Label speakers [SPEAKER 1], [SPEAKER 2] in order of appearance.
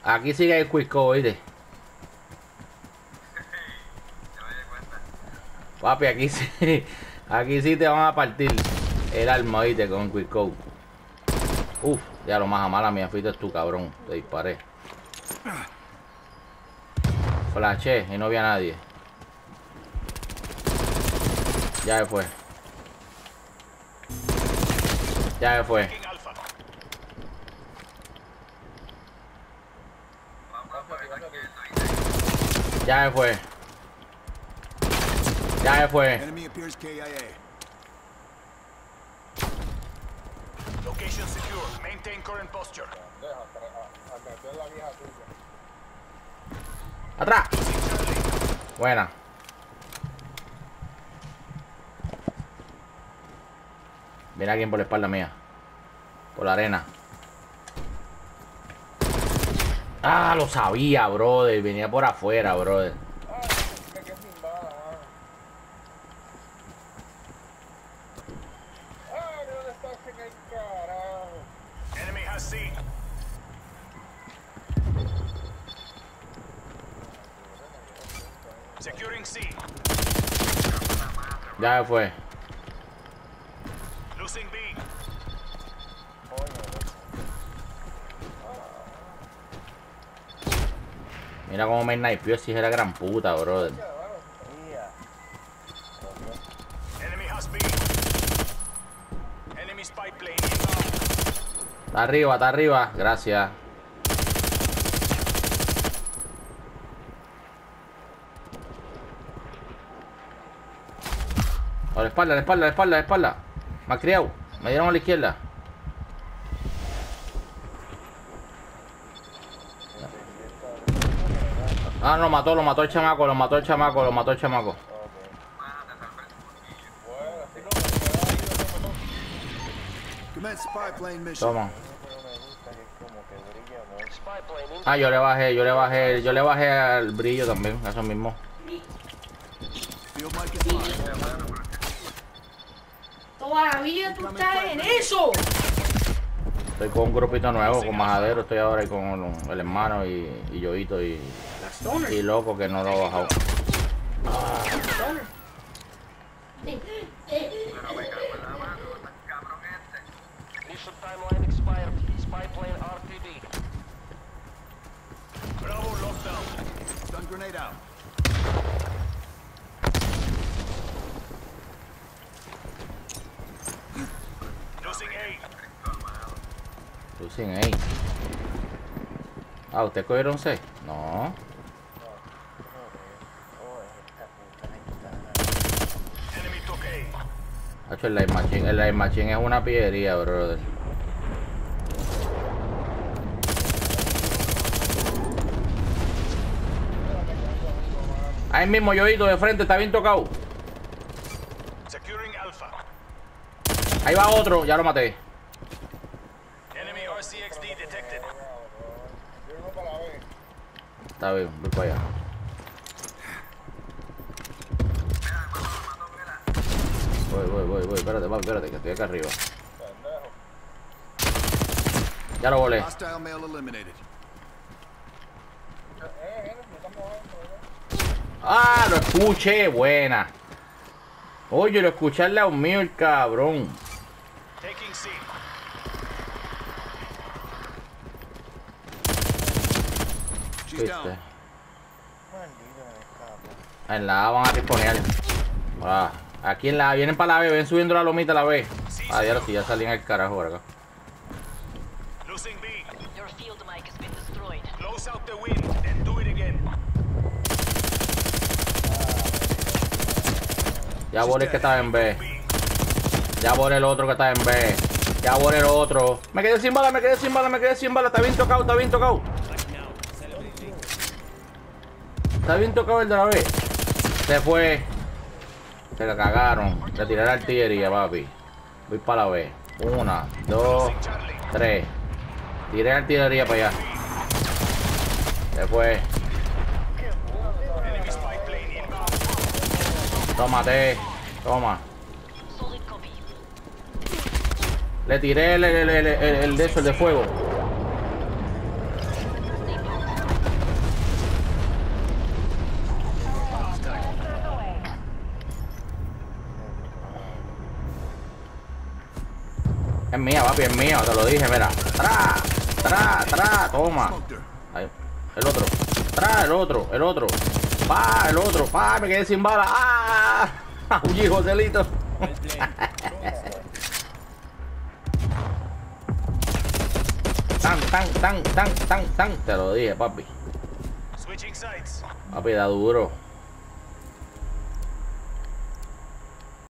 [SPEAKER 1] Aquí sigue el Quisco, oíste. Papi, aquí sí. Aquí sí te van a partir el alma, oíste, con el Quisco. Uf, ya lo más a mala mía, fuiste tú, cabrón. Te disparé. Flashé y no vi a nadie. Ya se fue. Ya se fue. Ya se fue. Ya se fue.
[SPEAKER 2] Enemy appears KIA.
[SPEAKER 3] Location secure. Maintain current posture.
[SPEAKER 1] Atrás. Buena. Viene alguien por la espalda mía. Por la arena. Ah, lo sabía, brother. Venía por afuera, brother.
[SPEAKER 3] Enemy has C. Securing C.
[SPEAKER 1] Ya se fue.
[SPEAKER 3] Losing B.
[SPEAKER 1] Mira cómo me snipeó si era gran puta, brother.
[SPEAKER 3] Enemy has B. Enemy spy plane inbound.
[SPEAKER 1] Está arriba. Gracias. A la espalda, a la espalda, a la espalda, a la espalda. Me ha criado. Me dieron a la izquierda. Ah, lo mató el chamaco, lo mató el chamaco, lo mató el chamaco.
[SPEAKER 2] Commence spy plane mission.
[SPEAKER 1] Toma. Ah, yo le bajé al brillo también, eso mismo.
[SPEAKER 2] Field mic is live.
[SPEAKER 4] Toda la vida tú estás en eso.
[SPEAKER 1] Estoy con un grupito nuevo, con Majadero, estoy ahora ahí con el hermano y Yoito y Loco que no lo ha bajado.
[SPEAKER 5] Mission timeline expired. Spy plane RTB.
[SPEAKER 3] Bravo lockdown.
[SPEAKER 2] Stun grenade out.
[SPEAKER 3] Losing A.
[SPEAKER 1] Lucien ahí. Ah, ¿ustedes cogieron C? No.
[SPEAKER 3] Enemy took A.
[SPEAKER 1] Hacho, el live machine es una pillería, brother. Ahí mismo, Yoito, de frente, está bien tocado.
[SPEAKER 3] Securing Alpha.
[SPEAKER 1] Ahí va otro, ya lo maté.
[SPEAKER 3] Enemy RCXD detected.
[SPEAKER 1] Está bien, voy para allá. Voy, espérate, papi, espérate, que estoy acá arriba. Ya lo volé.
[SPEAKER 2] Hostile male eliminated.
[SPEAKER 1] Ah, lo escuché, buena. Oye, lo escuché al lado mío el cabrón.
[SPEAKER 3] Taking C.
[SPEAKER 2] She's down.
[SPEAKER 1] En la A van a disponer. Ah, aquí en la A, vienen para la B, ven subiendo la lomita a la B. Ah, ya lo sí, ya salí en el carajo por acá.
[SPEAKER 3] Losing B.
[SPEAKER 5] Your field mic has been destroyed.
[SPEAKER 3] Close out the wind, then do it again.
[SPEAKER 1] Ya volé el que estaba en B. Ya volé el otro que estaba en B. Ya volé el otro. Me quedé sin bala, me quedé sin bala, me quedé sin bala. Está bien tocado, está bien tocado. Está bien tocado el de la B. Se fue. Se la cagaron. Le tiré la artillería, papi. Voy para la B. 1, 2, 3. Tiré la artillería para allá. Se fue.
[SPEAKER 3] Enemy spy plane inbound.
[SPEAKER 1] Tómate. Toma.
[SPEAKER 5] Solid copy.
[SPEAKER 1] Le tiré el de eso, el de fuego. Es mía, papi, es mía, te lo dije, mira. ¡Tra! ¡Tra! ¡Tra! Toma.
[SPEAKER 2] Smoked her.
[SPEAKER 1] Ahí. El otro. ¡Tra! El otro, el otro. ¡Pa! El otro. ¡Pa! Me quedé sin bala. ¡Ah! ¡Uy, Joselito! ¡Tan, tan, tan, tan, tan, tan! Te lo dije, papi.
[SPEAKER 3] Switching sides.
[SPEAKER 1] Papi, da duro.